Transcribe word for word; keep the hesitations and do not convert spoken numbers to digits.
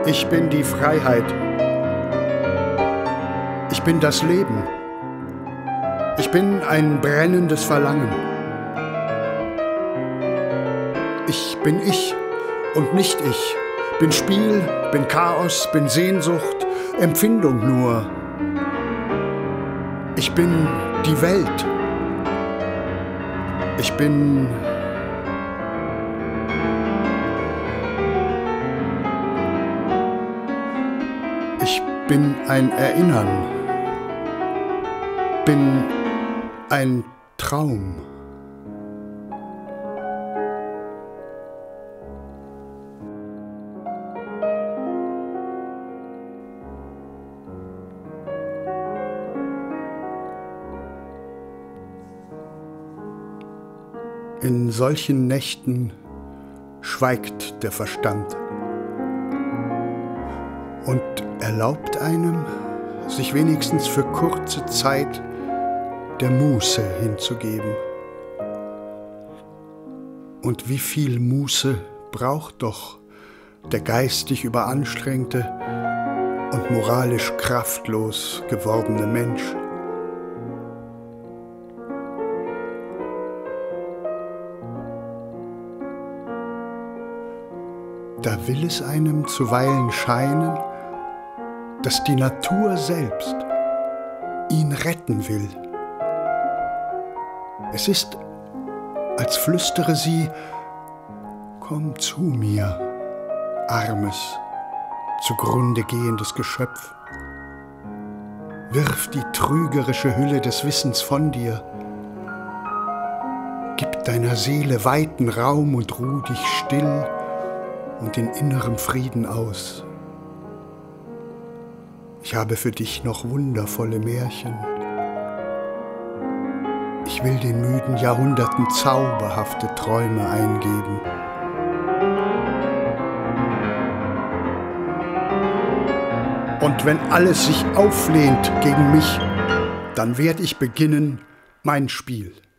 Ich bin die Freiheit. Ich bin das Leben. Ich bin ein brennendes Verlangen. Ich bin ich und nicht ich. Bin Spiel, bin Chaos, bin Sehnsucht, Empfindung nur. Ich bin die Welt. Ich bin... Ich bin ein Erinnern. Bin ein Traum. In solchen Nächten schweigt der Verstand und erlaubt einem, sich wenigstens für kurze Zeit der Muße hinzugeben. Und wie viel Muße braucht doch der geistig überanstrengte und moralisch kraftlos gewordene Mensch? Da will es einem zuweilen scheinen, dass die Natur selbst ihn retten will. Es ist, als flüstere sie: Komm zu mir, armes, zugrunde gehendes Geschöpf. Wirf die trügerische Hülle des Wissens von dir. Gib deiner Seele weiten Raum und ruh dich still und in innerem Frieden aus. Ich habe für dich noch wundervolle Märchen. Ich will den müden Jahrhunderten zauberhafte Träume eingeben. Und wenn alles sich auflehnt gegen mich, dann werd ich beginnen mein Spiel.